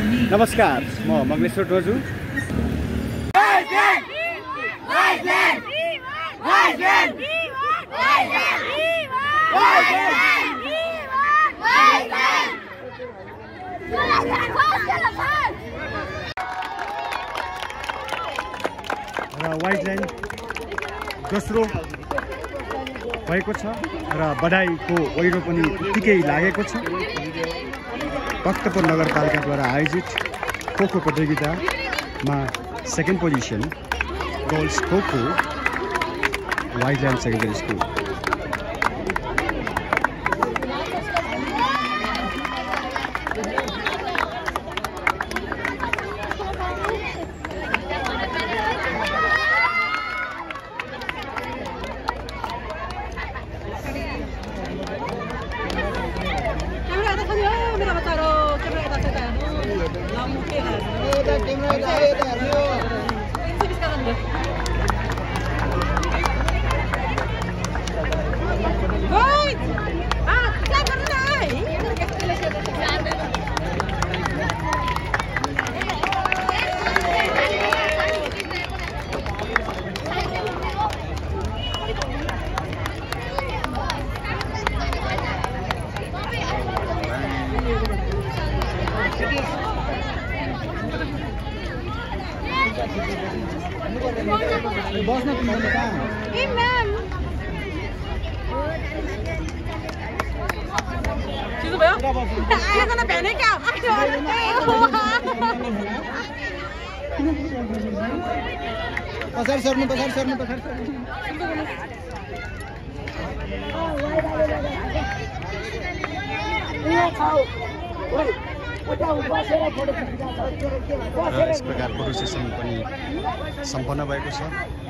नमस्कार, म मगलेश्वर टोजु। वाइडल्यान्ड दोस्रो भएको छ र बधाईको ओइरो पनि उत्तिकै लागेको छ। भक्तपुर नगरपालिकाद्वारा आयोजित खो-खो प्रतियोगितामा सेकेन्ड पोजिसन गर्ल्स खो-खो वाइडल्यान्ड सेकेन्डरी स्कुल। इस प्रकार पुरुष सेसन पनि सम्पन्न भएको छ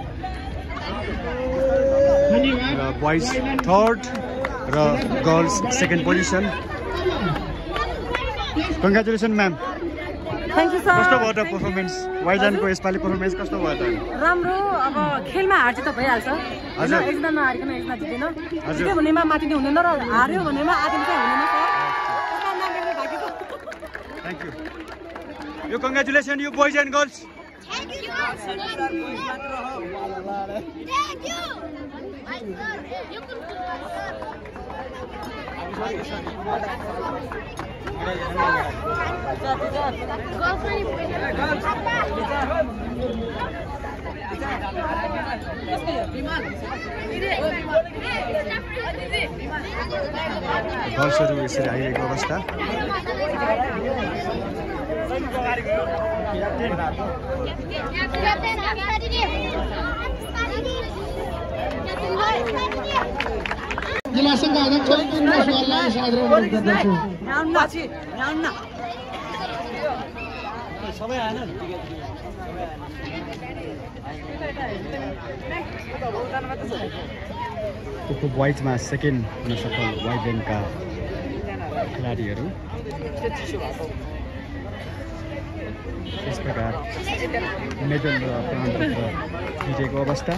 र बोइज थर्ड र girls second position. Congratulation ma'am. Thank you sir. कस्तो भयो त पर्फर्मेन्स? वाइडल्यान्डको यसपालि पर्फर्मेन्स कस्तो भयो त? राम्रो। अब खेलमा हार जित त भइहाल्छ। हजुर। एकजना नहारिकन एकजना जितेन। जित्यो भनेमा माथिले हुँदैन र हार्यो भनेमा आदिले चाहिँ हुँदैन सर। Thank you. यो congratulation you boys and girls. Thank you. गर्ल्सहरू यसरी आइरहेको अवस्था। जिल्ला सङ्घ अध्यक्ष सवाललाई सादर गर्दछु। सबै आएन खो-खो बोइजमा सेकेन्ड हुन सफल वाइडल्यान्डका खेलाडीहरू। यस प्रकार मेडल र प्रमाणपत्र जितेको अवस्था।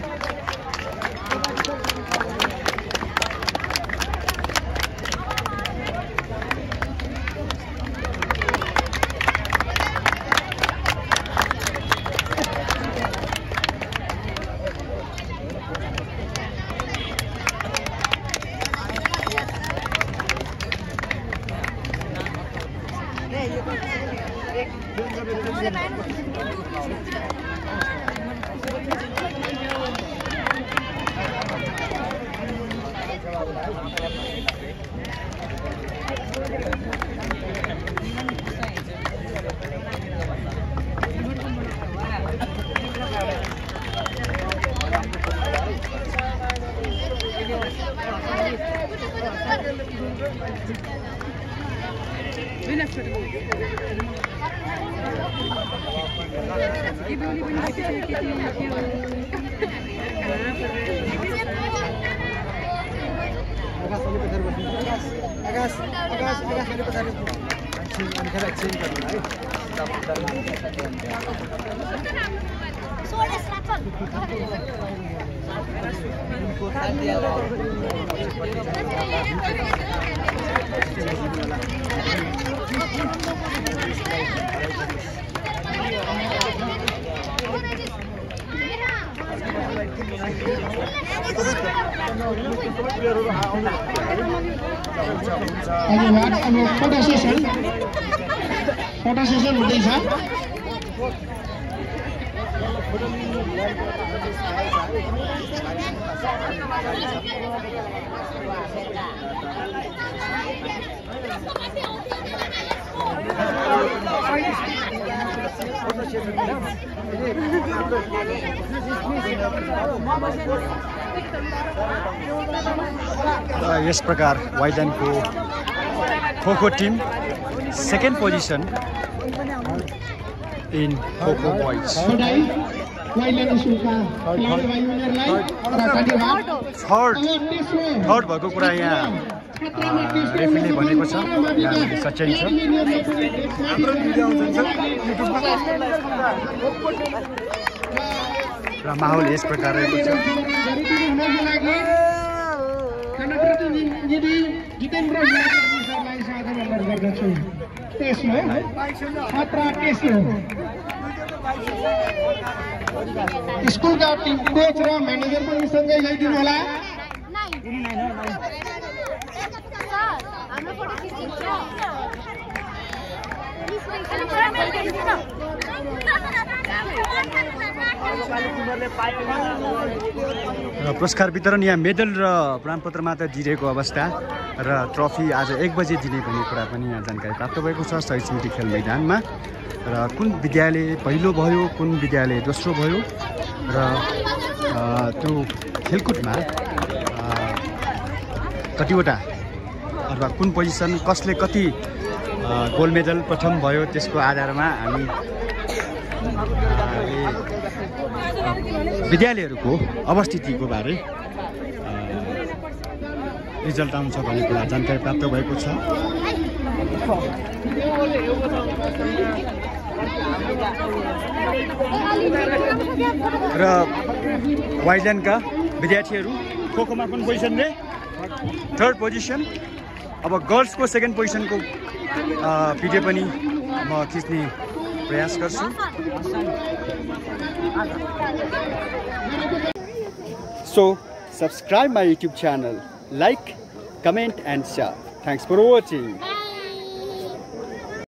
धन्यवाद। अब फोटो सेसन हुँदैछ। यस प्रकार वाइल्यान्डको खो-खो टिम सेकेन्ड पोजिसन इन खो-खो बोइज। थर्ड भएको कुरा यहाँ रेफ्रीले भनेको छ, यहाँ सच्याइन्छ। र माहौल यस प्रकार रहेको छ। स्कुलका टिम कोच र म्यानेजर पनि सँगै गइदिनु होला। र पुरस्कार वितरण यहाँ मेडल र प्रमाणपत्र मात्र दिइरहेको अवस्था र ट्रफी आज 1 बजे दिने भन्ने कुरा पनि यहाँ जानकारी प्राप्त भएको छ शहीद स्मृति खेल मैदानमा। र कुन विद्यालय पहिलो भयो, कुन विद्यालय दोस्रो भयो र त्यो खेलकुदमा कतिवटा अथवा कुन पोजिसन कसले कति गोल्ड मेडल प्रथम भयो त्यसको आधारमा हामी विद्यालयहरूको अवस्थितिको बारे रिजल्ट आउँछ भन्ने कुरा जानकारी प्राप्त भएको छ। र वाइल्यान्डका विद्यार्थीहरू खोखोमा कुन पोजिसन रे? Third position. अब गर्ल्सको सेकेन्ड पोजिसनको भिडियो पनि म खिच्ने प्रयास गर्छु। So subscribe my YouTube channel, like, comment and share. Thanks for watching.